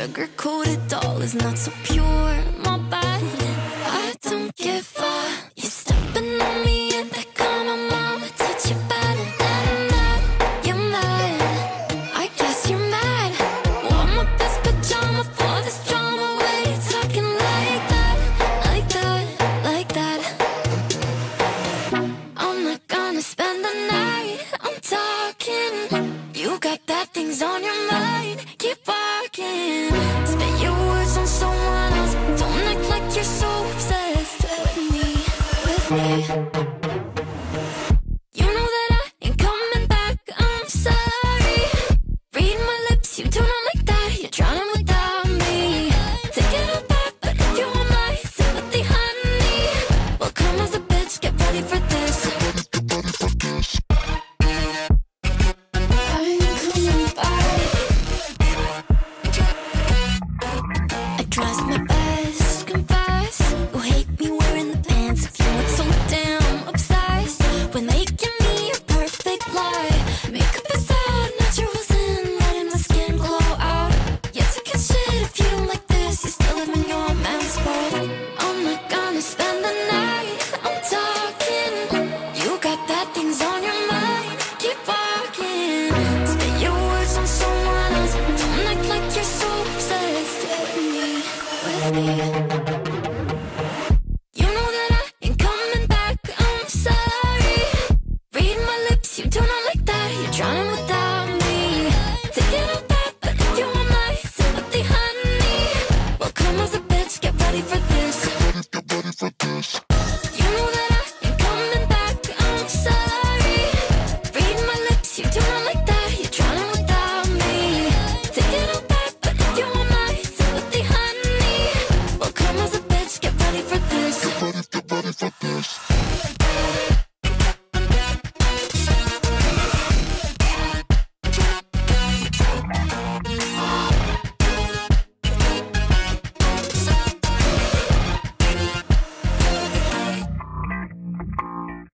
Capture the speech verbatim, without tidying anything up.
sugar-coated doll is not so pure. My bad, I don't give a. You're stepping on me and they call my mama, touch your body, and that you're mad. I guess you're mad. Wore my best pajama for this drama. Why you talking like that, like that, like that? I'm not gonna spend the night. I'm talking. You got bad things on your mind. Keep walking. Spit your words on someone else. Don't act like you're so obsessed with me, with me. You know that I ain't coming back. I'm sorry. Read my lips, you do not like that. You're drowning without me. Take it all back, but if you want my sympathy, honey, well, come as a bitch, get ready for this. Get ready for this. Tries my best, confess. You hate me wearing the pants. You look so damn obsessed with making me your perfect lie. Makeup is out, naturals in, letting my skin glow out. You're taking shit if you don't like this. You still live in your man's world. I'm not gonna spend the night. I'm talking. You got bad things on your mind. Keep walking. Spit your words on someone else. Don't act like you're so obsessed with me. You know that I ain't coming back. I'm sorry. Read my lips, you do not like that. You're drowning without me. Take it all back, but if you want my sympathy, honey, well, come as a bitch, get ready for this. Get ready for this. You know that I ain't coming back. I'm sorry. Read my lips, you do not like that. You're drowning without me. Take it all back, but if you want my sympathy, honey, well, come as a bitch, get ready for this. Get ready, get ready for this.